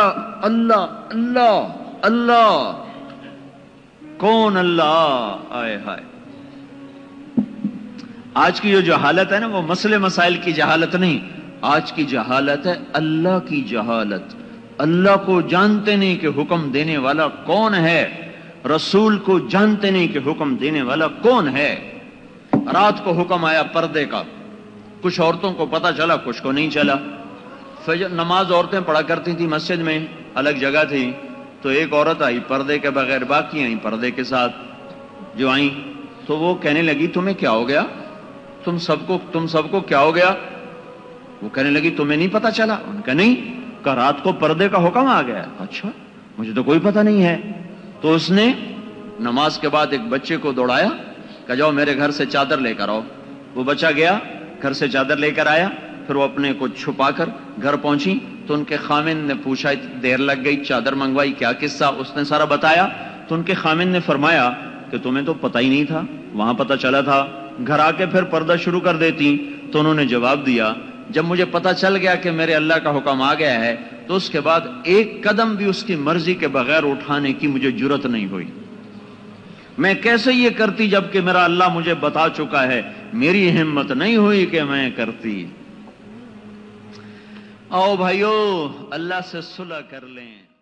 اللہ اللہ اللہ اللہ، کون اللہ؟ آئے ہائے، آج کی جو حالت ہے نا وہ مسئلے مسائل کی جہالت نہیں، آج کی جہالت ہے اللہ کی جہالت۔ اللہ کو جانتے نہیں کہ حکم دینے والا کون ہے، رسول کو جانتے نہیں کہ حکم دینے والا کون ہے۔ رات کو حکم آیا پردے کا، کچھ عورتوں کو پتہ چلا، کچھ کو نہیں چلا۔ فجر نماز عورتیں پڑھا کرتی تھی مسجد میں، الگ جگہ تھی، تو ایک عورت آئی پردے کے بغیر، باقی آئیں پردے کے ساتھ۔ جو آئیں تو وہ کہنے لگی تمہیں کیا ہو گیا، تم سب کو کیا ہو گیا؟ وہ کہنے لگی تمہیں نہیں پتہ چلا؟ ان کا نہیں، کہ رات کو پردے کا حکم آ گیا۔ اچھا، مجھے تو کوئی پتہ نہیں ہے۔ تو اس نے نماز کے بعد ایک بچے کو دوڑایا کہ جاؤ میرے گھر سے چادر لے کر آؤ۔ وہ بچہ گیا، گھر سے چادر لے کر آیا، پھر وہ اپنے کو چھپا کر گھر پہنچی تو ان کے خامن نے پوچھا، دیر لگ گئی، چادر منگوائی، کیا قصہ؟ اس نے سارا بتایا تو ان کے خامن نے فرمایا کہ تمہیں تو پتہ ہی نہیں تھا، وہاں پتہ چلا تھا، گھر آ کے پھر پردہ شروع کر دیتی۔ تو انہوں نے جواب دیا، جب مجھے پتہ چل گیا کہ میرے اللہ کا حکم آ گیا ہے تو اس کے بعد ایک قدم بھی اس کی مرضی کے بغیر اٹھانے کی مجھے جرت نہیں ہوئی۔ میں کیسے یہ کرتی جبکہ میرا اللہ مجھے بتا چکا ہے؟ میری ہمت نہیں ہوئی کہ میں کرتی۔ آؤ بھائیو، اللہ سے صلح کر لیں۔